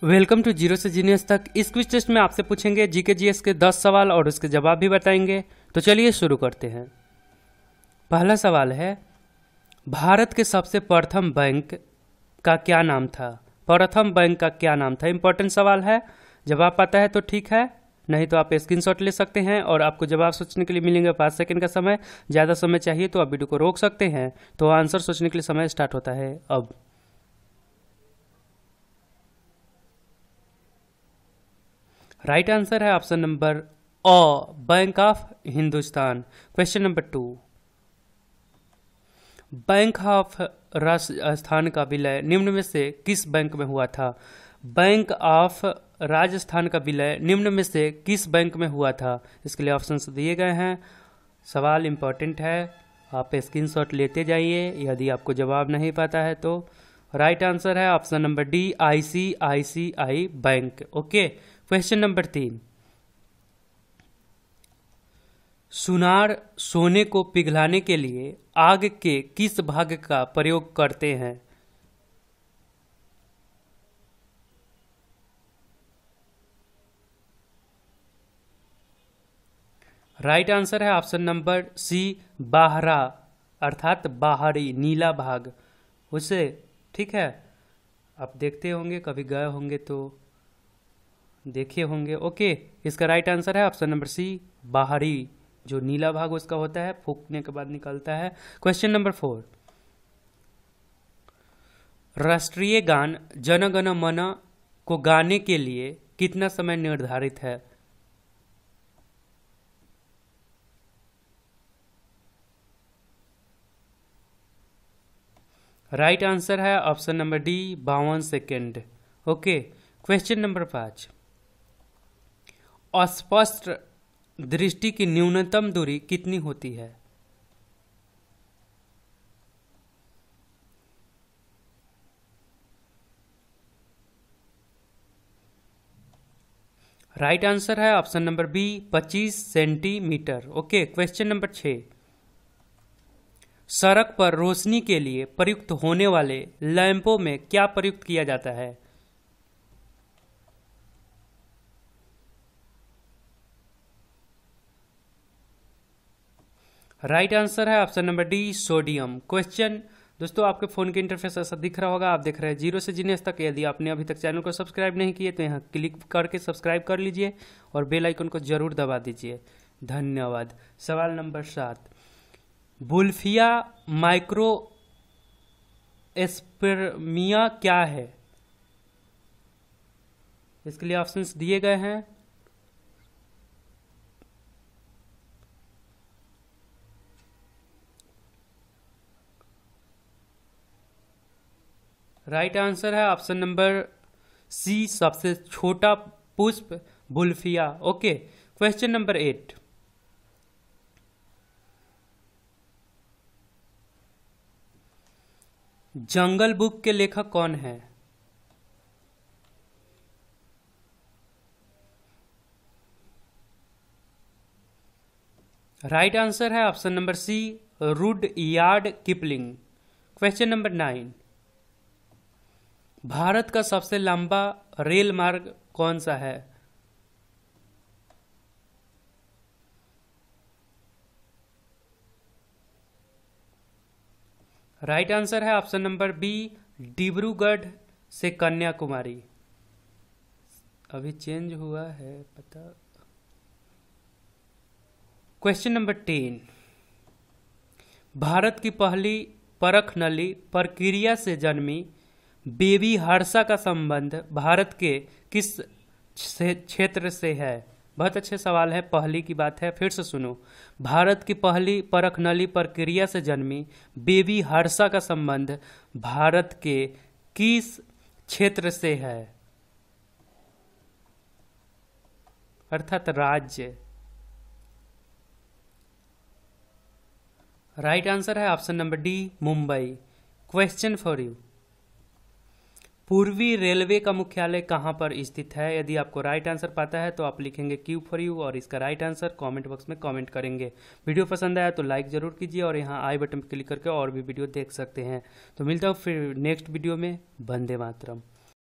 Welcome to zero से genius तक। इस क्विज टेस्ट में आपसे पूछेंगे जीके जीएस के 10 सवाल और उसके जवाब भी बताएंगे। तो चलिए शुरू करते हैं। पहला सवाल है, भारत के सबसे प्रथम बैंक का क्या नाम था? प्रथम बैंक का क्या नाम था? इंपॉर्टेंट सवाल है। जवाब पता है तो ठीक है, नहीं तो आप स्क्रीनशॉट ले सकते हैं और आपको जवाब सोचने के लिए मिलेंगे 5 सेकंड का समय। ज़्यादा समय चाहिए तो आप वीडियो को रोक सकते हैं। तो आंसर सोचने के लिए समय स्टार्ट होता है अब। राइट आंसर है option number bank of Hindustan. Question number 2, bank of Rajasthan का विलय निम्न में से किस बैंक में हुआ था? बैंक ऑफ राजस्थान का विलय निम्न में से किस बैंक में हुआ था? इसके लिए ऑप्शंस दिए गए हैं। सवाल इंपॉर्टेंट है, आप स्क्रीनशॉट लेते जाइए यदि आपको जवाब नहीं पता है तो। राइट आंसर है option number D, ICICI bank. Okay. Question number 3, सुनार सोने को पिघलाने के लिए आग के किस भाग का प्रयोग करते हैं? राइट आंसर है ऑप्शन नंबर सी, बाहरा, अर्थात बाहरी नीला भाग उसे। ठीक है, आप देखते होंगे, कभी गए होंगे तो देखे होंगे। ओके, इसका राइट आंसर है ऑप्शन नंबर सी, बाहरी जो नीला भाग उसका होता है, फूकने के बाद निकलता है। क्वेश्चन नंबर 4, राष्ट्रीय गान जन गण मन को गाने के लिए कितना समय निर्धारित है? राइट आंसर है option number D, 52 second. Okay. Question number 5, अस्पष्ट दृष्टि की न्यूनतम दूरी कितनी होती है? राइट आंसर है option number B, 25 centimetre. Okay. Question number 6, सड़क पर रोशनी के लिए प्रयुक्त होने वाले लैंपों में क्या प्रयुक्त किया जाता है? राइट आंसर है option number D, sodium. Question दोस्तों, आपके फोन के इंटरफेस ऐसा दिख रहा होगा, आप देख रहे हैं जीरो से जीनियस तक। यदि आपने अभी तक चैनल को सब्सक्राइब नहीं किए तो यहाँ क्लिक करके सब्सक्राइब कर लीजिए और बेल आइकन को जरूर दबा दीजिए। धन्यवाद। सवाल नंबर 7, वुल्फिया माइक्रो एस्पेर्मिया क्या है? इसके लिए ऑप्शंस दिए गए हैं। राइट आंसर है ऑप्शन नंबर सी, सबसे छोटा पुष्प wolffia. Okay. Question number 8, jungle book के लेखक कौन है? राइट आंसर है option number C, Rudyard Kipling. Question number 9, Bharat का सबसे लंबा रेल मार्ग कौन सा है? राइट आंसर है ऑप्शन नंबर बी, डिब्रूगढ़ से कन्याकुमारी। अभी चेंज हुआ है पता। क्वेश्चन नंबर 10, भारत की पहली परख नली प्रक्रिया से जन्मी बेबी हर्षा का संबंध भारत के किस क्षेत्र से है? बहुत अच्छे सवाल है, पहली की बात है, फिर से सुनो। भारत की पहली परख नली प्रक्रिया से जन्मी बेबी हर्षा का संबंध भारत के किस क्षेत्र से है? अर्थात राज्य। राइट आंसर है option number D, Mumbai. Question for you, पूर्वी रेलवे का मुख्यालय कहां पर स्थित है? यदि आपको राइट आंसर पता है तो आप लिखेंगे क्यू फॉर यू और इसका राइट आंसर कमेंट बॉक्स में कमेंट करेंगे। वीडियो पसंद आया तो लाइक जरूर कीजिए और यहाँ आई बटन पर क्लिक करके और भी वीडियो देख सकते हैं। तो मिलता हूँ फिर नेक्स्ट वीडियो में। वंदे मातरम।